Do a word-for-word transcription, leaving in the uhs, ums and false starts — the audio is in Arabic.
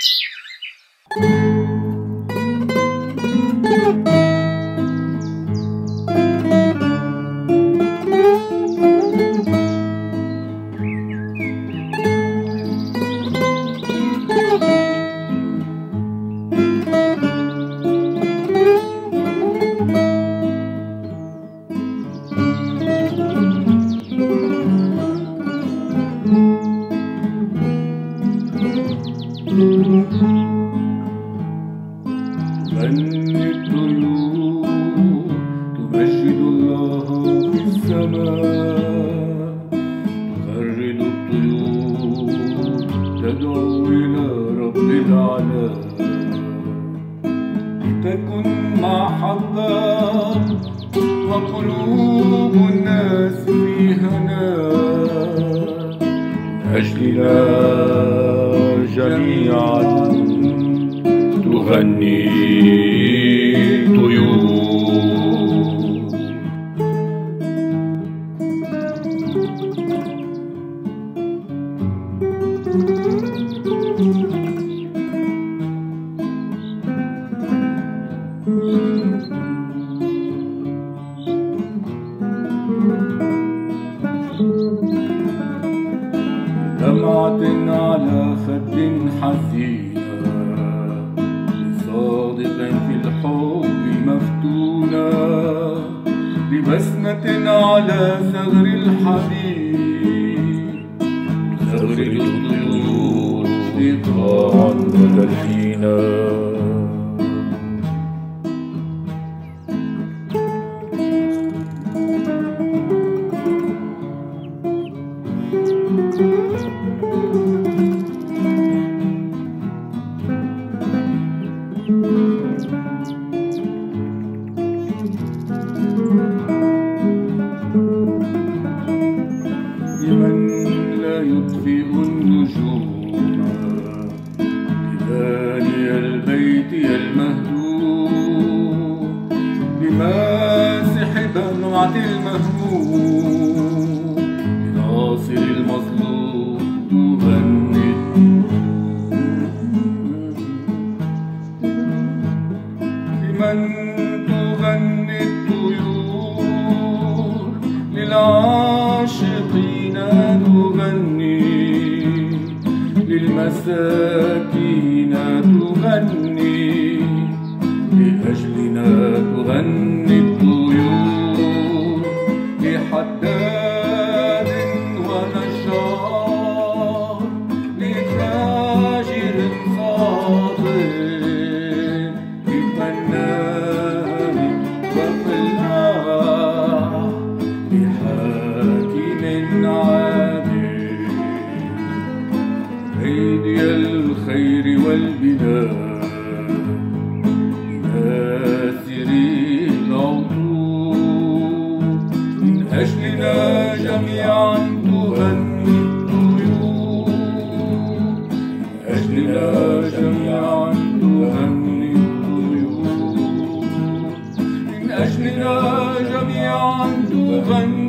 تغني الطيور تمجد الله في السماء، تغرد الطيور تدعو إلى رب الأعلى، لتكن محبة وقلوب الناس في هناء، أجلنا جميعا تغني طيور. دمعة على خد حزينة لصادق في الحب مفتونة، ببسمة على ثغر الحبيب تغرد الطيور إيقاعا وتلحينا. لمن لا يطفئ النجوم لباني البيت المهدوم، لماسح دمعة المهموم، لناصر المظلوم تغني. لمن تغني الطيور للعاشقين تغني، للمساكين تغني، لأجلنا تغني الطيور، لحداد ونشار، لتاجر فاضل، لفنان وفلاح، لحاكم عادل، أيدي الخير والبناء، لناثري العطور، من أجلنا جميعا تغني الطيور، من أجلنا جميعا تغني الطيور، من أجلنا جميعا تغني